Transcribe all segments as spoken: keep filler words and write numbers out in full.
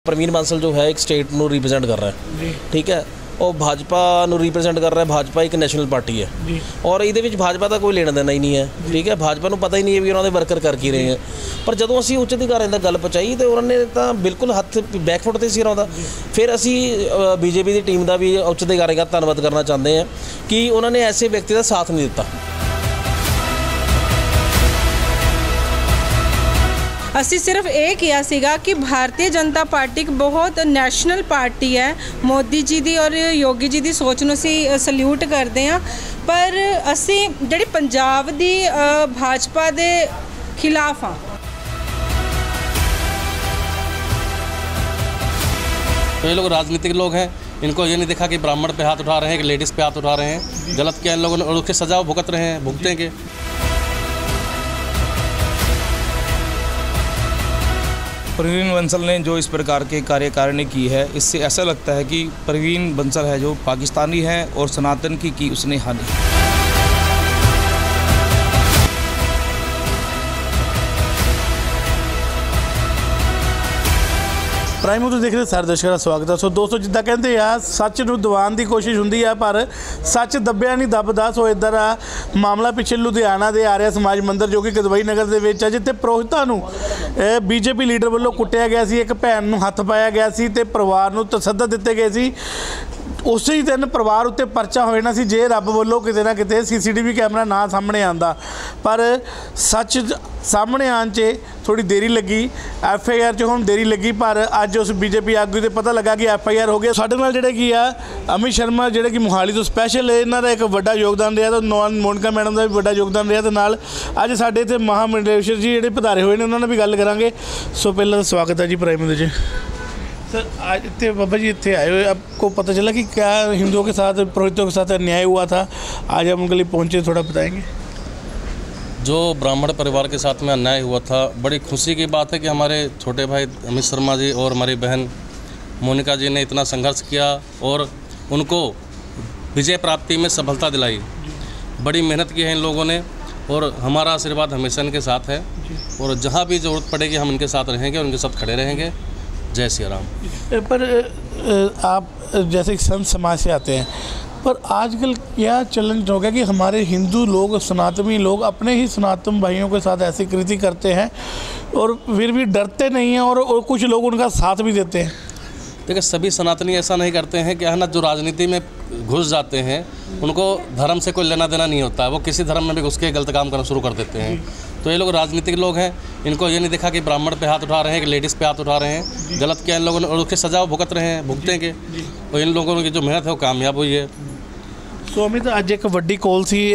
प्रवीण बांसल जो है एक स्टेट ਨੂੰ रिप्रजेंट कर रहा है, ठीक है। और भाजपा ਨੂੰ रिप्रजेंट कर रहा है। भाजपा एक नैशनल पार्टी है जी। और ये भाजपा का कोई लेना देना ही नहीं है, ठीक है। भाजपा ਨੂੰ पता ही नहीं है भी उन्होंने वर्कर कर की रहे हैं। पर ਜਦੋਂ ਅਸੀਂ ਉੱਚ ਅਧਿਕਾਰੀਆਂ ਦਾ ਗੱਲ ਪਹੁੰਚਾਈ ਤੇ ਉਹਨਾਂ ਨੇ ਤਾਂ ਬਿਲਕੁਲ ਹੱਥ ਬੈਕਫੁੱਟ ਤੇ ਸੀ ਉਹਨਾਂ ਦਾ। ਫਿਰ ਅਸੀਂ ਬੀਜੇਪੀ ਦੀ ਟੀਮ ਦਾ ਵੀ ਉੱਚ ਅਧਿਕਾਰੀਆਂ ਦਾ ਧੰਨਵਾਦ ਕਰਨਾ ਚਾਹੁੰਦੇ ਹਾਂ ਕਿ ਉਹਨਾਂ ਨੇ ਐਸੇ ਵਿਅਕਤੀ ਦਾ ਸਾਥ ਨਹੀਂ ਦਿੱਤਾ। ਅਸੀਂ ਸਿਰਫ ਇਹ ਕਿਹਾ ਸੀਗਾ ਕਿ ਭਾਰਤੀ ਜਨਤਾ ਪਾਰਟੀ ਇੱਕ ਬਹੁਤ ਨੈਸ਼ਨਲ ਪਾਰਟੀ ਹੈ। ਮੋਦੀ ਜੀ ਦੀ ਔਰ ਯੋਗੀ ਜੀ ਦੀ ਸੋਚ ਨੂੰ ਅਸੀਂ ਸਲੂਟ ਕਰਦੇ ਹਾਂ, ਪਰ ਅਸੀਂ ਜਿਹੜੀ ਪੰਜਾਬ ਦੀ ਭਾਜਪਾ ਦੇ ਖਿਲਾਫ ਹਾਂ। तो ये लोग राजनीतिक लोग हैं, इनको ये नहीं देखा कि ब्राह्मण पे हाथ उठा रहे हैं कि लेडीज़ पे हाथ उठा रहे हैं। गलत किया इन लोगों ने और उसकी सज़ा भुगत रहे हैं, भुगतेंगे। प्रवीण बंसल ने जो इस प्रकार के कार्यकारिणी की है, इससे ऐसा लगता है कि प्रवीण बंसल है जो पाकिस्तानी है और सनातन की की उसने हानि। प्राइम न्यूज़ देख रहे सारे दर्शकों का स्वागत है। सो दोस्तों जिदा कहते आ सच नूं दबाउण की कोशिश हुंदी है, पर सच दबिया नहीं दबदा। सो इधर आ मामला पिछले लुधियाना दे आर्या समाज मंदिर जो कि गदवई नगर दे विच है, जिथे पुरोहितां नूं बीजेपी लीडर वालों कुੱਟਿਆ ਗਿਆ ਸੀ। एक भैन नूं हत्थ पाया गया ਸੀ ਤੇ परिवार नूं तसद्दद दिते गए ਸੀ। उसे ही दिन परिवार उत्ते परचा हो जाना सी जे रब वालों किते ना किते C C T V camera ना सामने आंदा। पर सच सामने आने च थोड़ी देरी लगी, एफ आई आर च हुण देरी लगी, पर अज उस बीजेपी आगू ते पता लगा कि एफ आई आर हो गया। साडे नाल जिहड़े की आ अमित शर्मा जिहड़े कि मोहाली तो स्पैशल इन्हां दा एक वड्डा योगदान रहा, तो नॉन मोनिका मैडम का भी वड्डा योगदान रहा। तो नाल अज साडे इत्थे महामंडलेश्वर जी जिहड़े पधारे हुए ने उन्हां नाल भी गल करांगे। सो पहला स्वागत है जी प्राइम न्यूज़ जी। सर आज इतने बाबा जी इतने आए हुए, आपको पता चला कि क्या हिंदुओं के साथ पुरोहितों के साथ अन्याय हुआ था? आज हम उनके लिए पहुँचे, थोड़ा बताएंगे। जो ब्राह्मण परिवार के साथ में अन्याय हुआ था, बड़ी खुशी की बात है कि हमारे छोटे भाई अमित शर्मा जी और हमारी बहन मोनिका जी ने इतना संघर्ष किया और उनको विजय प्राप्ति में सफलता दिलाई। बड़ी मेहनत की है इन लोगों ने और हमारा आशीर्वाद हमेशा इनके साथ है। और जहाँ भी ज़रूरत पड़ेगी हम इनके साथ रहेंगे और उनके साथ खड़े रहेंगे। जय श्री राम। पर आप जैसे संत समाज से आते हैं, पर आजकल क्या चलन हो गया कि हमारे हिंदू लोग, सनातनी लोग अपने ही सनातन भाइयों के साथ ऐसी कृति करते हैं और फिर भी डरते नहीं हैं और, और कुछ लोग उनका साथ भी देते हैं। देखिए सभी सनातनी ऐसा नहीं करते हैं कि है ना, जो राजनीति में घुस जाते हैं उनको धर्म से कोई लेना देना नहीं होता है। वो किसी धर्म में भी घुस के गलत काम करना शुरू कर देते हैं। तो ये लोग राजनीतिक लोग हैं, इनको ये नहीं देखा कि ब्राह्मण पे हाथ उठा रहे हैं कि लेडीज़ पे हाथ उठा रहे हैं। गलत किया इन लोगों ने और उसकी सज़ा भुगत रहे हैं, भुगतेंगे। और इन लोगों की जो मेहनत है वो कामयाब हुई है। सो अमित अज एक वड्डी कॉल सी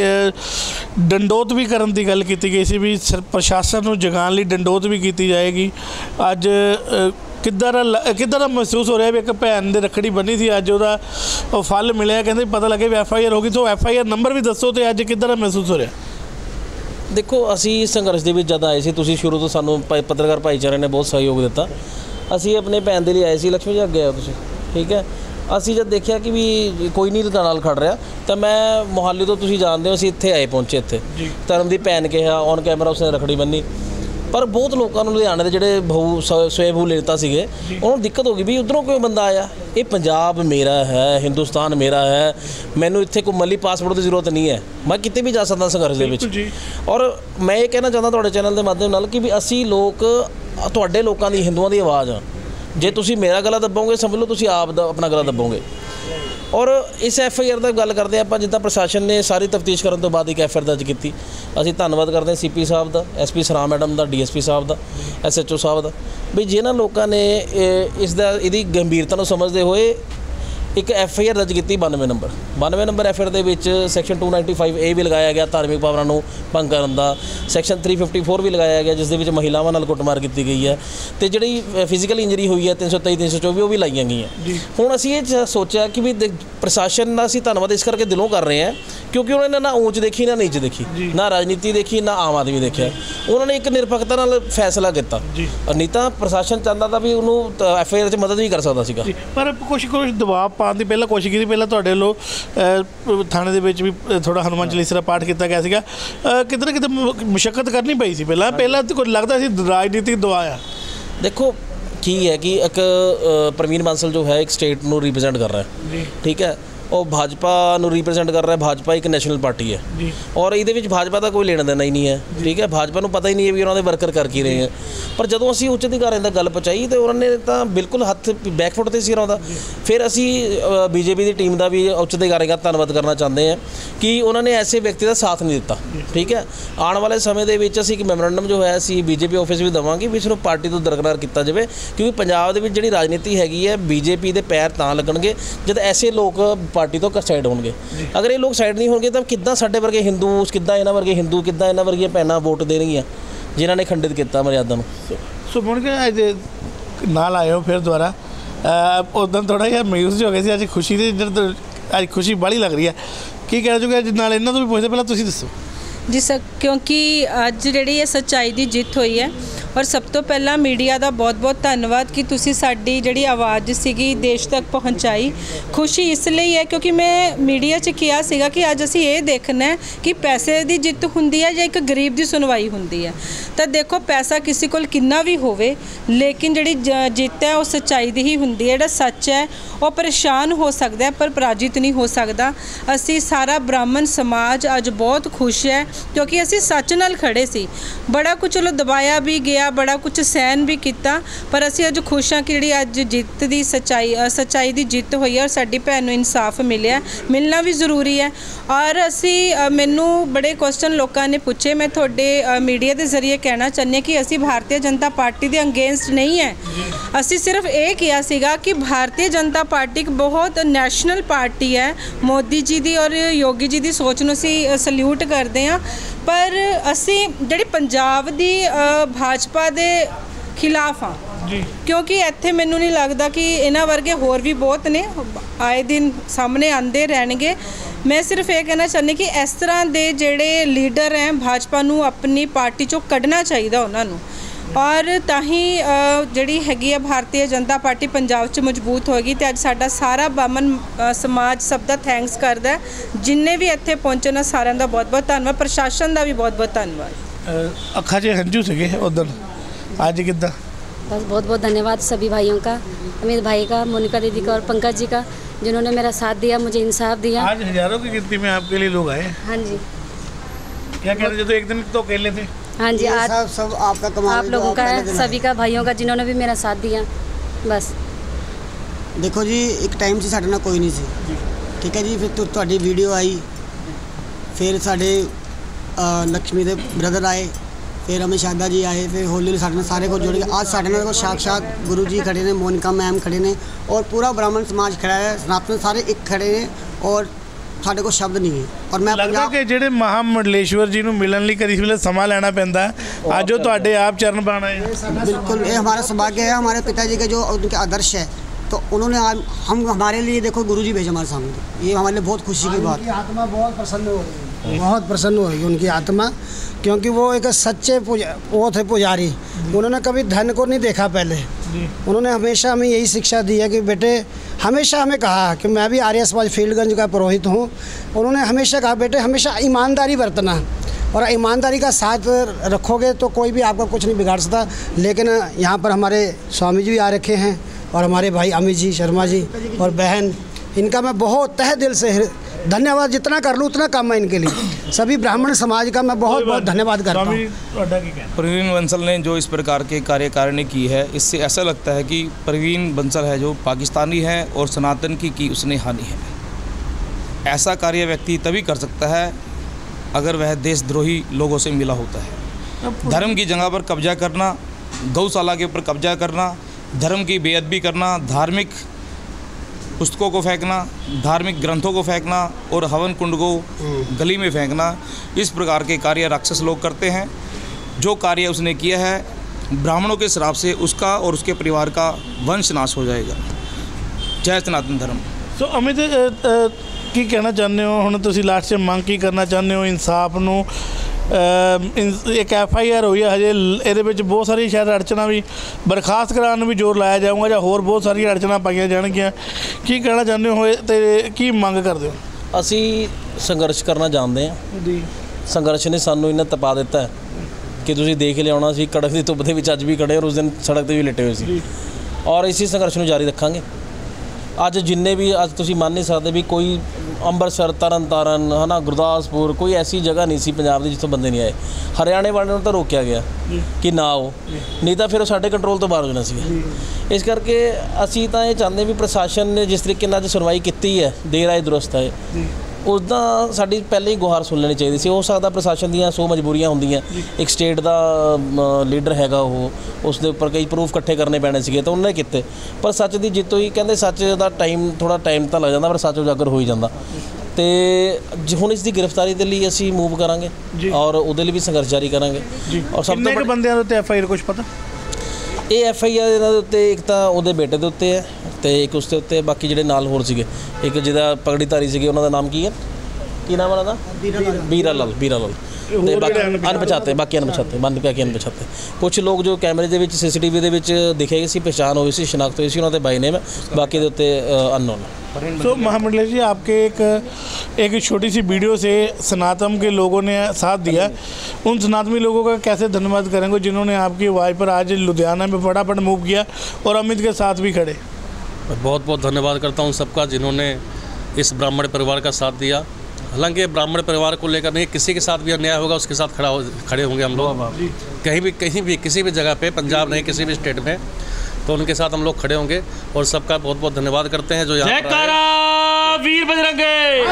डंडोत भी करने की गल की गई सी भी प्रशासन को जगाने लिए डंडोत भी की जाएगी। अज किधर किधर महसूस हो रहा है भी एक भैन दे रखड़ी बनी थी, अज वो फल मिले, कहते पता लगे भी एफ आई आर होगी। तो एफ आई आर नंबर भी दसो तो अज किधर महसूस हो रहा? देखो असी संघर्ष के जद आए थे, तुसीं शुरू तो सानू पत्रकार भाईचारे ने बहुत सहयोग दिता। असी अपने भैन के लिए आए थे, लक्ष्मी जी अगे आओ तुसीं, ठीक है। असी जब देखा कि भी कोई नहीं नाल खड़ रहा, तो मैं मोहाली तो तुसीं जानते हो असीं इत्थे आए पहुँचे। इत्थे धर्म की भैन कहा, ऑन कैमरा उसने रखड़ी बन्नी। पर बहुत लोगों को लुधियाने के जोड़े बहु स्वयंभू नेता से उन्होंने दिक्कत हो गई भी उधरों कोई बंदा आया, ये पंजाब मेरा है, हिंदुस्तान मेरा है, मैनू इत्थे कोई मली पासपोर्ट की जरूरत नहीं है, मैं कितने भी जा सकता संघर्ष के। और मैं ये कहना चाहता थोड़े चैनल के माध्यम नाल कि भी असी लोग तुहाडे लोगों की हिंदुओं की आवाज़ आ, जे तुसीं मेरा गला दबोगे समझ लो तुसीं आप दा अपना गला दबोगे। और इस एफ आई आर की गल करते हैं आप, जिद्दां प्रशासन ने सारी तफ्तीश करने तो बाद एक एफ आई आर दर्ज की। असीं धन्नवाद करते हैं सी पी साहब का, एस पी सराम मैडम का, डी एस पी साहब का, एस एच ओ साहब का, भी जिन्होंने लोगों ने इसका इहदी गंभीरता को समझते हुए एक एफ आई आर दर्ज की बानवे नंबर बानवे नंबर एफ आई आर के section two ninety five A भी लगाया गया, धार्मिक भावना भंग करने का। सैक्शन थ्री फिफ्टी फोर भी लगाया गया, जिस महिलावां नाल कुटमार की गई है, तो जी फिजिकल इंजरी हुई है तीन सौ तेई तीन सौ चौबी वो भी लाइया गई हैं। हुण असीं ये सोचा कि भी प्रशासन का असीं धन्नवाद इस करके दिलों कर रहे हैं क्योंकि उन्होंने ना ऊँच देखी ना नीच देखी, ना राजनीति देखी ना आम आदमी देखा, उन्होंने एक निरपक्षता नाल फैसला किया। और नहीं तो प्रशासन चाहता था भी उन्होंने एफ आई आर मदद भी कर सकता सीगा। पर कुछ कुछ दबाव पाने की पहला कोशिश की, पहले तुहाडे लो थाने दे विच भी थोड़ा हनुमान चालीसा पाठ किया गया सीगा, किते किते मुशक्कत करनी पई सी। पहला पहला तो लगता सी राजनीतिक दबाव आ। देखो ਕੀ ਹੈ ਕਿ ਇੱਕ ਅ, ਪ੍ਰਵੀਨ ਬਾਂਸਲ ਜੋ ਹੈ ਇੱਕ ਸਟੇਟ ਨੂੰ ਰਿਪਰੈਜ਼ੈਂਟ ਕਰ ਰਿਹਾ ਹੈ, ਠੀਕ ਹੈ। ਉਹ ਭਾਜਪਾ ਨੂੰ ਰਿਪਰੈਜ਼ੈਂਟ ਕਰ ਰਿਹਾ। ਭਾਜਪਾ ਇੱਕ ਨੈਸ਼ਨਲ ਪਾਰਟੀ ਹੈ ਔਰ ਇਹਦੇ ਵਿੱਚ ਭਾਜਪਾ ਦਾ ਕੋਈ ਲੈਣਾ ਦੇਣਾ ਹੀ ਨਹੀਂ ਹੈ, ਠੀਕ ਹੈ। ਭਾਜਪਾ ਨੂੰ ਪਤਾ ਹੀ ਨਹੀਂ ਹੈ ਵੀ ਉਹਨਾਂ ਦੇ ਵਰਕਰ ਕਰ ਕੀ ਰਹੇ ਹੈ। ਪਰ ਜਦੋਂ ਅਸੀਂ ਉੱਚ ਅਧਿਕਾਰੀਆਂ ਦਾ ਗੱਲ ਪਹੁੰਚਾਈ ਤੇ ਉਹਨਾਂ ਨੇ ਤਾਂ ਬਿਲਕੁਲ ਹੱਥ ਬੈਕਫੁੱਟ 'ਤੇ ਸੀ ਉਹਨਾਂ ਦਾ। ਫਿਰ ਅਸੀਂ ਬੀਜੇਪੀ ਦੀ ਟੀਮ ਦਾ ਵੀ ਉੱਚ ਅਧਿਕਾਰੀਆਂ ਦਾ ਧੰਨਵਾਦ ਕਰਨਾ ਚਾਹੁੰਦੇ ਹਾਂ ਕਿ ਉਹਨਾਂ ਨੇ ਐਸੇ ਵਿਅਕਤੀ ਦਾ ਸਾਥ ਨਹੀਂ ਦਿੱਤਾ, ਠੀਕ ਹੈ। ਆਉਣ ਵਾਲੇ ਸਮੇਂ ਦੇ ਵਿੱਚ ਅਸੀਂ ਇੱਕ ਮੈਮੋਰੈਂਡਮ ਜੋ ਹੈ ਅਸੀਂ ਬੀਜੇਪੀ ਆਫਿਸ ਵੀ ਦੇਵਾਂਗੇ ਵੀ ਇਸਨੂੰ ਪਾਰਟੀ ਤੋਂ ਦਰਕਨਾਰ ਕੀਤਾ ਜਾਵੇ, ਕਿਉਂਕਿ ਪੰਜਾਬ ਦੇ ਵਿੱਚ ਜਿਹੜੀ ਰਾਜਨੀਤੀ ਹੈਗੀ ਹੈ ਬੀਜੇਪੀ ਦੇ ਪੈਰ ਤਾਂ ਲੱਗਣਗੇ ਜਦ ਐਸੇ ਲੋਕ ਪਾਰਟੀ ਤੋਂ ਸਾਈਡ ਹੋਣਗੇ। ਅਗਰ ਇਹ ਲੋਕ ਸਾਈਡ ਨਹੀਂ ਹੋਣਗੇ ਤਾਂ ਕਿੱਦਾਂ ਸਾਡੇ ਵਰਗੇ ਹਿੰਦੂ, ਕਿੱਦਾਂ ਇਹਨਾਂ ਵਰਗੇ ਹਿੰਦੂ, ਕਿੱਦਾਂ ਇਹਨਾਂ ਵਰਗੀਆਂ ਭੈਣਾਂ ਵੋਟ ਦੇਣਗੀਆਂ ਜਿਨ੍ਹਾਂ ਨੇ ਖੰਡਿਤ ਕੀਤਾ ਮਰਿਆਦਾ ਨੂੰ। ਸੋ ਮੋਨਿਕਾ ਅੱਜ ਨਾਲ ਆਏ ਹੋ ਫਿਰ ਦੁਬਾਰਾ, ਉਦੋਂ ਥੋੜ੍ਹਾ ਜਿਹਾ ਮਾਯੂਸ ਹੋ ਗਏ ਸੀ, ਅੱਜ ਖੁਸ਼ੀ ਦੀ ਜਦ ਅੱਜ ਖੁਸ਼ੀ ਬਾਹਲੀ ਲੱਗ ਰਹੀ ਹੈ, ਕੀ ਕਹਿਣਾ ਚਾਹੋਗੇ? ਅੱਜ ਨਾਲ ਇਹਨਾਂ ਤੋਂ ਵੀ ਪੁੱਛਦੇ, ਪਹਿਲਾਂ ਤੁਸੀਂ ਦੱਸੋ ਜੀ ਸਰ। ਕਿਉਂਕਿ ਅੱਜ ਜਿਹੜੀ ਇਹ ਸੱਚਾਈ ਦੀ ਜਿੱਤ ਹੋਈ ਹੈ ਔਰ ਸਭ ਤੋਂ ਪਹਿਲਾਂ ਮੀਡੀਆ ਦਾ ਬਹੁਤ-ਬਹੁਤ ਧੰਨਵਾਦ ਕਿ ਤੁਸੀਂ ਸਾਡੀ ਜਿਹੜੀ ਆਵਾਜ਼ ਸੀਗੀ ਦੇਸ਼ ਤੱਕ ਪਹੁੰਚਾਈ। ਖੁਸ਼ੀ ਇਸ ਲਈ ਹੈ ਕਿਉਂਕਿ ਮੈਂ ਮੀਡੀਆ 'ਚ ਕਿਹਾ ਸੀਗਾ ਕਿ ਅੱਜ ਅਸੀਂ ਇਹ ਦੇਖਣਾ ਹੈ ਕਿ ਪੈਸੇ ਦੀ ਜਿੱਤ ਹੁੰਦੀ ਹੈ ਜਾਂ ਇੱਕ ਗਰੀਬ ਦੀ ਸੁਣਵਾਈ ਹੁੰਦੀ ਹੈ। ਤਾਂ ਦੇਖੋ ਪੈਸਾ ਕਿਸੇ ਕੋਲ ਕਿੰਨਾ ਵੀ ਹੋਵੇ ਲੇਕਿਨ ਜਿਹੜੀ ਜ- ਜਿੱਤ ਹੈ ਉਹ ਸੱਚਾਈ ਦੀ ਹੀ ਹੁੰਦੀ ਹੈ। ਜਿਹੜਾ ਸੱਚ ਹੈ ਉਹ ਪਰੇਸ਼ਾਨ ਹੋ ਸਕਦਾ ਹੈ ਪਰ ਪਰਾਜਿਤ ਨਹੀਂ ਹੋ ਸਕਦਾ। ਅਸੀਂ ਸਾਰਾ ਬ੍ਰਾਹਮਣ ਸਮਾਜ ਅੱਜ ਬਹੁਤ ਖੁਸ਼ ਹੈ ਕਿਉਂਕਿ ਅਸੀਂ ਸੱਚ ਨਾਲ ਖੜੇ ਸੀ। ਬੜਾ ਕੁਝ ਚਲੋ ਦਬਾਇਆ ਵੀ ਗਿਆ, ਬੜਾ ਕੁਝ ਸਹਿਣ ਵੀ ਕੀਤਾ, ਪਰ ਅਸੀਂ ਅੱਜ ਖੁਸ਼ ਹਾਂ ਕਿ ਜਿਹੜੀ ਅੱਜ ਜਿੱਤ ਦੀ ਸੱਚਾਈ ਸੱਚਾਈ ਦੀ ਜਿੱਤ ਹੋਈ ਹੈ ਔਰ ਸਾਡੀ ਭੈਣ ਨੂੰ ਇਨਸਾਫ ਮਿਲਿਆ, ਮਿਲਣਾ ਵੀ ਜ਼ਰੂਰੀ ਹੈ। ਔਰ ਅਸੀਂ ਅ, ਮੈਨੂੰ ਬੜੇ ਕੁਐਸਚਨ ਲੋਕਾਂ ਨੇ ਪੁੱਛੇ, ਮੈਂ ਤੁਹਾਡੇ ਮੀਡੀਆ ਦੇ ਜ਼ਰੀਏ ਕਹਿਣਾ ਚਾਹੁੰਦੀ ਹਾਂ ਕਿ ਅਸੀਂ ਭਾਰਤੀ ਜਨਤਾ ਪਾਰਟੀ ਦੇ ਅਗੇਂਸਟ ਨਹੀਂ ਹੈ। ਅਸੀਂ ਸਿਰਫ ਇਹ ਕਿਹਾ ਸੀਗਾ ਕਿ ਭਾਰਤੀ ਜਨਤਾ ਪਾਰਟੀ ਇੱਕ ਬਹੁਤ ਨੈਸ਼ਨਲ ਪਾਰਟੀ ਹੈ। ਮੋਦੀ ਜੀ ਦੀ ਔਰ ਯੋਗੀ ਜੀ ਦੀ ਸੋਚ ਨੂੰ ਅਸੀਂ ਸਲੂਟ ਕਰਦੇ ਹਾਂ, ਪਰ ਅਸੀਂ ਜਿਹੜੀ ਪੰਜਾਬ ਦੀ ਅ, ਭਾਜਪਾ ਦੇ ਖਿਲਾਫ ਹਾਂ ਜੀ, ਕਿਉਂਕਿ ਇੱਥੇ ਮੈਨੂੰ ਨਹੀਂ ਲੱਗਦਾ ਕਿ ਇਹਨਾਂ ਵਰਗੇ ਹੋਰ ਵੀ ਬਹੁਤ ਨੇ, ਆਏ ਦਿਨ ਸਾਹਮਣੇ ਆਉਂਦੇ ਰਹਿਣਗੇ। ਮੈਂ ਸਿਰਫ ਇਹ ਕਹਿਣਾ ਚਾਹੁੰਦੀ ਕਿ ਇਸ ਤਰ੍ਹਾਂ ਦੇ ਜਿਹੜੇ ਲੀਡਰ ਹੈ ਭਾਜਪਾ ਨੂੰ ਆਪਣੀ ਪਾਰਟੀ 'ਚੋਂ ਕੱਢਣਾ ਚਾਹੀਦਾ ਉਹਨਾਂ ਨੂੰ, ਔਰ ਤਾਂ ਹੀ ਜਿਹੜੀ ਹੈਗੀ ਹੈ ਭਾਰਤੀ ਜਨਤਾ ਪਾਰਟੀ ਪੰਜਾਬ 'ਚ ਮਜ਼ਬੂਤ ਹੋਏਗੀ। ਤੇ ਅੱਜ ਸਾਡਾ ਸਾਰਾ ਬਾਮਨ ਸਮਾਜ ਸਭ ਦਾ ਥੈਂਕਸ ਕਰਦਾ ਹੈ, ਜਿੰਨੇ ਵੀ ਇੱਥੇ ਪਹੁੰਚੇ ਨਾ ਸਾਰਿਆਂ ਦਾ ਬਹੁਤ ਬਹੁਤ ਧੰਨਵਾਦ, ਪ੍ਰਸ਼ਾਸਨ ਦਾ ਵੀ ਬਹੁਤ ਬਹੁਤ ਧੰਨਵਾਦ। ਅੱਖਾਂ 'ਚ ਹੰਝੂ ਸੀਗੇ ਉਦੋਂ, ਅੱਜ ਕਿੱਦਾਂ? बस बहुत बहुत धन्यवाद सभी भाइयों का, अमित भाई का, मोनिका दीदी का और पंकज जी का, जिन्होंने मेरा साथ दिया, मुझे इंसाफ दिया। आज हजारों की गिनती में आपके लिए लोग आए। हाँ जी, क्या कह रहे थे? तो एक दिन तो अकेले थे। हाँ जी, आज सब सब आपका कमाल आप लोगों का है, सभी का, भाइयों का, जिन्होंने भी मेरा साथ दिया। बस देखो जी, एक टाइम से साढ़े नाल कोई नहीं सी, ठीक है जी। फिर तो तुहाडी वीडियो आई, फिर साढ़े लक्ष्मी दे ब्रदर आए, फिर अमित शाह जी आए, फिर हौली हौली साढ़े सारे को जोड़ के आज साढ़े नाल साक्षात गुरु जी खड़े ने, मोनिका मैम खड़े ने और पूरा ब्राह्मण समाज खड़ा है, सनातन सारे एक खड़े ने और ਸਾਡੇ ਕੋਲ ਸ਼ਬਦ ਨਹੀਂ ਹੈ। ਔਰ ਮੈਂ ਲੱਗਦਾ ਕਿ ਜਿਹੜੇ ਮਹਾਮੰਡਲੇਸ਼ਵਰ ਜੀ ਨੂੰ ਮਿਲਣ ਲਈ ਕਦੀ ਵੇਲੇ ਸਮਾਂ ਲੈਣਾ ਪੈਂਦਾ, ਅੱਜ ਉਹ ਤੁਹਾਡੇ ਆਪ ਚਰਨ ਪਾਣ ਆਏ। बिल्कुल ये हमारा सौभाग्य है, हमारे पिताजी के जो उनके आदर्श है, तो उन्होंने आज हम हमारे लिए देखो गुरु जी भेजे हमारे सामने, ये हमारे लिए बहुत खुशी की बात है। आत्मा बहुत प्रसन्न हो गई, बहुत प्रसन्न होगी उनकी आत्मा, क्योंकि वो एक सच्चे पूजा वो थे पुजारी। उन्होंने कभी धन को नहीं देखा पहले, उन्होंने हमेशा हमें यही शिक्षा दी है कि बेटे, हमेशा हमें कहा कि मैं भी आर्य समाज फील्डगंज का पुरोहित हूँ, उन्होंने हमेशा कहा बेटे हमेशा ईमानदारी बरतना और ईमानदारी का साथ रखोगे तो कोई भी आपका कुछ नहीं बिगाड़ सकता। लेकिन यहाँ पर हमारे स्वामी जी भी आ रखे हैं और हमारे भाई अमित जी शर्मा जी और बहन, इनका मैं बहुत तहे दिल से धन्यवाद, जितना कर लूँ उतना कम है इनके लिए। सभी ब्राह्मण समाज का मैं बहुत बहुत धन्यवाद करता हूँ। प्रवीण बंसल ने जो इस प्रकार के कार्यकारिणी की है, इससे ऐसा लगता है कि प्रवीण बंसल है जो पाकिस्तानी है और सनातन की की उसने हानि है। ऐसा कार्य व्यक्ति तभी कर सकता है अगर वह देशद्रोही लोगों से मिला होता है। धर्म की जगह पर कब्जा करना, गौशाला के ऊपर कब्जा करना, धर्म की बेअदबी करना, धार्मिक पुस्तकों को फेंकना, धार्मिक ग्रंथों को फेंकना और हवन कुंड को गली में फेंकना, इस प्रकार के कार्य राक्षस लोग करते हैं। जो कार्य उसने किया है, ब्राह्मणों के श्राप से उसका और उसके परिवार का वंश नाश हो जाएगा। जय सनातन धर्म। ਸੋ ਅਮਿਤ ਕੀ ਕਹਿਣਾ ਚਾਹੁੰਦੇ ਹੋ ਹੁਣ ਤੁਸੀਂ? ਲਾਸਟ 'ਚ ਮੰਗ ਕੀ ਕਰਨਾ ਚਾਹੁੰਦੇ ਹੋ? ਇਨਸਾਫ ਨੂੰ ਇੱਕ ਐਫ ਆਈ ਆਰ ਹੋਈ ਹੈ ਹਜੇ, ਇਹਦੇ ਵਿੱਚ ਬਹੁਤ ਸਾਰੀ ਸ਼ਾਇਦ ਅੜਚਣਾ ਵੀ ਬਰਖਾਸਤ ਕਰਾਉਣ ਨੂੰ ਵੀ ਜ਼ੋਰ ਲਾਇਆ ਜਾਊਗਾ ਜਾਂ ਹੋਰ ਬਹੁਤ ਸਾਰੀਆਂ ਅੜਚਣਾ ਪਾਈਆਂ ਜਾਣਗੀਆਂ, ਕੀ ਕਹਿਣਾ ਚਾਹੁੰਦੇ ਹੋ ਅਤੇ ਕੀ ਮੰਗ ਕਰਦੇ ਹੋ? ਅਸੀਂ ਸੰਘਰਸ਼ ਕਰਨਾ ਜਾਣਦੇ ਹਾਂ ਜੀ। ਸੰਘਰਸ਼ ਨੇ ਸਾਨੂੰ ਇੰਨਾ ਤਪਾ ਦਿੱਤਾ ਹੈ ਕਿ ਤੁਸੀਂ ਦੇਖ ਲਿਆਉਣਾ ਸੀ, ਕੜਕ ਦੀ ਧੁੱਪ ਦੇ ਵਿੱਚ ਅੱਜ ਵੀ ਖੜੇ ਔਰ ਉਸ ਦਿਨ ਸੜਕ 'ਤੇ ਵੀ ਲਿਟੇ ਹੋਏ ਸੀ। ਔਰ ਇਸੇ ਸੰਘਰਸ਼ ਨੂੰ ਜਾਰੀ ਰੱਖਾਂਗੇ। ਅੱਜ ਜਿੰਨੇ ਵੀ ਅੱਜ ਤੁਸੀਂ ਮੰਨ ਨਹੀਂ ਸਕਦੇ ਵੀ ਕੋਈ ਅੰਮ੍ਰਿਤਸਰ ਤਰਨ ਤਾਰਨ ਹੈ ਨਾ ਗੁਰਦਾਸਪੁਰ ਕੋਈ ਐਸੀ ਜਗ੍ਹਾ ਨਹੀਂ ਸੀ ਪੰਜਾਬ ਦੀ ਜਿੱਥੋਂ ਬੰਦੇ ਨਹੀਂ ਆਏ। ਹਰਿਆਣੇ ਵਾਲਿਆਂ ਨੂੰ ਤਾਂ ਰੋਕਿਆ ਗਿਆ ਕਿ ਨਾ ਆਓ, ਨਹੀਂ ਤਾਂ ਫਿਰ ਉਹ ਸਾਡੇ ਕੰਟਰੋਲ ਤੋਂ ਬਾਹਰ ਹੋ ਜਾਣਾ ਸੀ। ਇਸ ਕਰਕੇ ਅਸੀਂ ਤਾਂ ਇਹ ਚਾਹੁੰਦੇ ਵੀ ਪ੍ਰਸ਼ਾਸਨ ਨੇ ਜਿਸ ਤਰੀਕੇ ਨਾਲ ਅੱਜ ਸੁਣਵਾਈ ਕੀਤੀ ਹੈ, ਦੇਰ ਆਏ ਦੁਰਸਤ ਆਏ, ਉੱਦਾਂ ਸਾਡੀ ਪਹਿਲਾਂ ਹੀ ਗੁਹਾਰ ਸੁਣ ਲੈਣੀ ਚਾਹੀਦੀ ਸੀ। ਹੋ ਸਕਦਾ ਪ੍ਰਸ਼ਾਸਨ ਦੀਆਂ ਸੌ ਮਜਬੂਰੀਆਂ ਹੁੰਦੀਆਂ, ਇੱਕ ਸਟੇਟ ਦਾ ਲੀਡਰ ਹੈਗਾ ਉਹ, ਉਸ ਦੇ ਉੱਪਰ ਕਈ ਪ੍ਰੂਫ ਇਕੱਠੇ ਕਰਨੇ ਪੈਣੇ ਸੀਗੇ ਤਾਂ ਉਹਨੇ ਕੀਤੇ, ਪਰ ਸੱਚ ਦੀ ਜਿੱਤ ਹੋਈ। ਕਹਿੰਦੇ ਸੱਚ ਦਾ ਟਾਈਮ ਥੋੜ੍ਹਾ ਟਾਈਮ ਤਾਂ ਲੱਗ ਜਾਂਦਾ ਪਰ ਸੱਚ ਉਜਾਗਰ ਹੋ ਹੀ ਜਾਂਦਾ। ਤੇ ਹੁਣ ਇਸ ਦੀ ਗ੍ਰਿਫਤਾਰੀ ਦੇ ਲਈ ਅਸੀਂ ਮੂਵ ਕਰਾਂਗੇ ਔਰ ਉਹਦੇ ਲਈ ਵੀ ਸੰਘਰਸ਼ ਜਾਰੀ ਕਰਾਂਗੇ। ਔਰ ਸਭ ਤੋਂ ਬੰਦਿਆਂ ਦੇ ਉੱਤੇ ਐਫ ਆਈ ਆਰ ਕੁਝ ਪਤਾ? ਇਹ ਐਫ ਆਈ ਆਰ ਇਹਨਾਂ ਦੇ ਉੱਤੇ ਇੱਕ ਤਾਂ ਉਹਦੇ ਬੇਟੇ ਦੇ ਉੱਤੇ ਹੈ ਤੇ ਇੱਕ ਉਸ ਦੇ ਉੱਤੇ ਬਾਕੀ ਜਿਹੜੇ ਨਾਲ ਹੋਰ ਸੀਗੇ, ਇੱਕ ਜਿਹਦਾ ਪਗੜੀ ਧਾਰੀ ਸੀਗੇ ਉਹਨਾਂ ਦਾ ਨਾਮ ਕੀ ਹੈ, ਕੀ ਨਾਮ ਉਹਨਾਂ ਦਾ? ਬੀਰਾ ਲਾਲ। ਬੀਰਾ ਲਾਲ ਤੇ ਬਾਕੀ ਅਣਪਛਾਤੇ, ਬਾਕੀ ਅਣਪਛਾਤੇ ਬੰਦ ਪਿਆ ਕੇ ਅਣਪਛਾਤੇ ਕੁਛ ਲੋਕ ਜੋ ਕੈਮਰੇ ਦੇ ਵਿੱਚ ਸੀ ਸੀ ਟੀ ਵੀ ਦੇ ਵਿੱਚ ਦਿਖੇ ਸੀ, ਪਛਾਣ ਹੋਈ ਸੀ, ਸ਼ਨਾਖਤ ਹੋਈ ਸੀ, ਉਹਨਾਂ ਦੇ ਬਾਈ नेम है, बाकी के उत्ते अननोन। तो महामंडलेश जी, आपके एक एक छोटी सी वीडियो से सनातन के लोगों ने साथ दिया, उन सनातनी लोगों का कैसे धन्यवाद करेंगे जिन्होंने आपकी आवाज़ पर आज लुधियाना में फटाफट मूव किया और अमित के साथ भी खड़े? बहुत बहुत धन्यवाद करता हूँ सबका जिन्होंने इस ब्राह्मण परिवार का साथ दिया। हालांकि ब्राह्मण परिवार को लेकर नहीं, किसी के साथ भी अन्याय होगा उसके साथ खड़ा हो खड़े होंगे हम लोग, कहीं भी कहीं भी किसी भी जगह पे, पंजाब नहीं किसी भी स्टेट में, तो उनके साथ हम लोग खड़े होंगे और सबका बहुत बहुत धन्यवाद करते हैं जो यहाँ जयकारा वीर बजरंगे,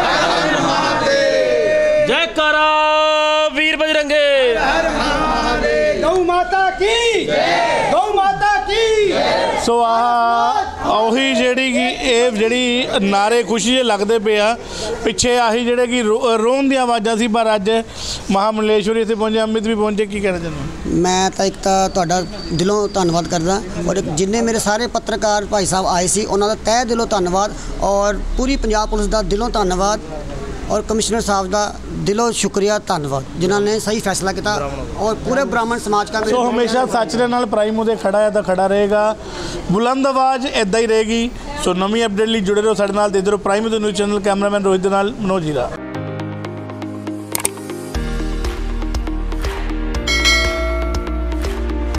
जयकारा वीर बजरंगे, गौ माता की, गौ माता की। सो आह ਉਹੀ ਜਿਹੜੀ ਕਿ ਇਹ ਜਿਹੜੀ ਨਾਰੇ ਖੁਸ਼ੀ ਜਿਹੇ ਲੱਗਦੇ ਪਏ ਆ, ਪਿੱਛੇ ਆਹੀ ਜਿਹੜੇ ਕਿ ਰੋਣ ਦੀਆਂ ਆਵਾਜ਼ਾਂ ਸੀ, ਪਰ ਅੱਜ ਮਹਾਮੰਡਲੇਸ਼ਵਰੀ ਇੱਥੇ ਪਹੁੰਚੇ, ਅਮਿਤ ਵੀ ਪਹੁੰਚੇ, ਕੀ ਕਹਿਣਾ ਚਾਹੁੰਦੇ? ਮੈਂ ਤਾਂ ਇੱਕ ਤਾਂ ਤੁਹਾਡਾ ਦਿਲੋਂ ਧੰਨਵਾਦ ਕਰਦਾ ਔਰ ਜਿੰਨੇ ਮੇਰੇ ਸਾਰੇ ਪੱਤਰਕਾਰ ਭਾਈ ਸਾਹਿਬ ਆਏ ਸੀ ਉਹਨਾਂ ਦਾ ਤਹਿ ਦਿਲੋਂ ਧੰਨਵਾਦ ਔਰ ਪੂਰੀ ਪੰਜਾਬ ਪੁਲਿਸ ਦਾ ਦਿਲੋਂ ਧੰਨਵਾਦ और कमिश्नर साहब का दिलों शुक्रिया धन्यवाद जिन्होंने सही फैसला किया और पूरे ब्राह्मण समाज का। सो हमेशा सच के नाल प्राइम उदे खड़ा है तो खड़ा रहेगा, बुलंद आवाज़ इदा ही रहेगी। सो नवी अपडेट लिए जुड़े रहो साडे नाल, देखते रहो Prime News channel. Cameraman Rohit दे नाल मनोज हीरा।